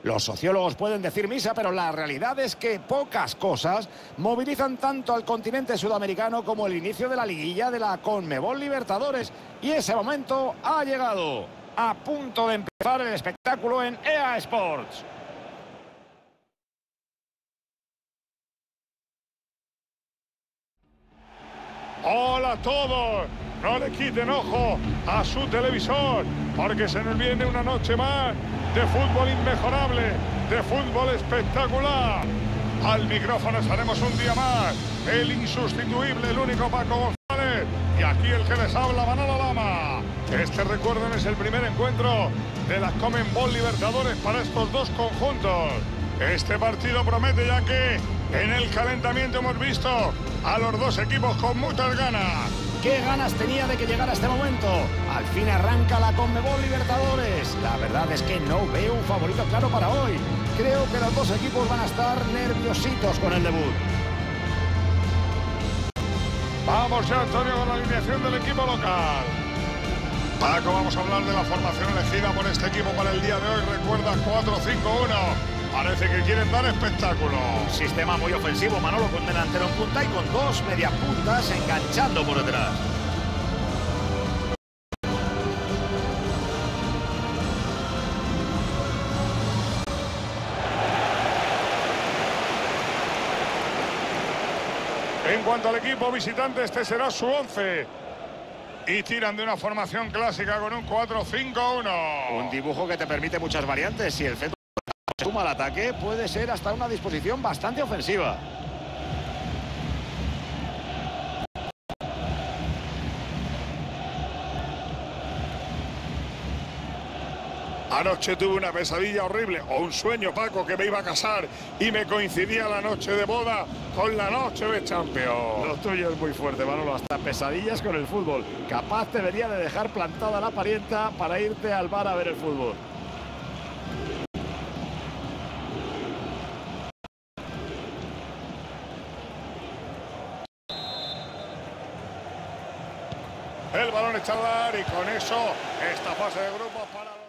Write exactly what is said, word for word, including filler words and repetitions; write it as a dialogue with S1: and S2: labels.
S1: Los sociólogos pueden decir misa, pero la realidad es que pocas cosas movilizan tanto al continente sudamericano como el inicio de la liguilla de la Conmebol Libertadores. Y ese momento ha llegado. A punto de empezar el espectáculo en E A Sports.
S2: Hola a todos, no le quiten ojo a su televisor, porque se nos viene una noche más de fútbol inmejorable, de fútbol espectacular. Al micrófono estaremos un día más, el insustituible, el único Paco González, y aquí el que les habla, Manolo Lama. Este, recuerden, es el primer encuentro de la Conmebol Libertadores para estos dos conjuntos. Este partido promete, ya que en el calentamiento hemos visto a los dos equipos con muchas ganas.
S1: ¿Qué ganas tenía de que llegara este momento? Al fin arranca la Conmebol Libertadores. La verdad es que no veo un favorito claro para hoy. Creo que los dos equipos van a estar nerviositos con el debut.
S2: Vamos ya, Antonio, con la alineación del equipo local. Paco, vamos a hablar de la formación elegida por este equipo para el día de hoy. Recuerda, cuatro cinco uno. Parece que quieren dar espectáculo.
S1: Un sistema muy ofensivo, Manolo, con delantero en punta y con dos mediapuntas enganchando por detrás.
S2: En cuanto al equipo visitante, este será su once. Y tiran de una formación clásica con un cuatro cinco uno.
S1: Un dibujo que te permite muchas variantes. Si el centro suma al ataque, puede ser hasta una disposición bastante ofensiva.
S2: Anoche tuve una pesadilla horrible, o un sueño, Paco, que me iba a casar y me coincidía la noche de boda con la noche de Champions.
S1: Lo tuyo es muy fuerte, Manolo, hasta pesadillas con el fútbol. Capaz debería de dejar plantada la parienta para irte al bar a ver el fútbol.
S2: El balón está al ar y con eso esta fase de grupos para...